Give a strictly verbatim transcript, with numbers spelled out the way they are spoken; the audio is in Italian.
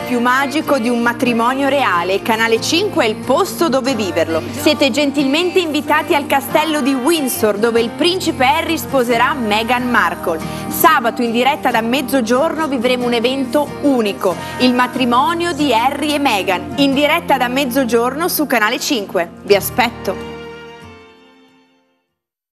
più magico di un matrimonio reale e Canale cinque è il posto dove viverlo. Siete gentilmente invitati al castello di Windsor, dove il principe Harry sposerà Meghan Markle. Sabato in diretta da mezzogiorno vivremo un evento unico, il matrimonio di Harry e Meghan, in diretta da mezzogiorno su Canale cinque. Vi aspetto!